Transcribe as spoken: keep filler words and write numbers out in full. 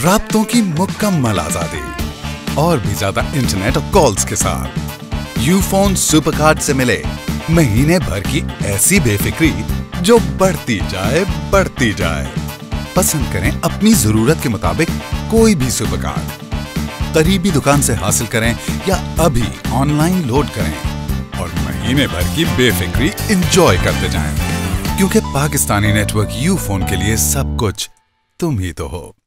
राब्तों की मुकम्मल आजादी और भी ज्यादा इंटरनेट और कॉल्स के साथ यूफोन सुपर कार्ड से मिले महीने भर की ऐसी बेफिक्री जो बढ़ती जाए बढ़ती जाए। पसंद करें अपनी जरूरत के मुताबिक कोई भी सुपर कार्ड, करीबी दुकान से हासिल करें या अभी ऑनलाइन लोड करें और महीने भर की बेफिक्री एंजॉय करते जाएं, क्योंकि पाकिस्तानी नेटवर्क यूफोन के लिए सब कुछ तुम ही तो हो।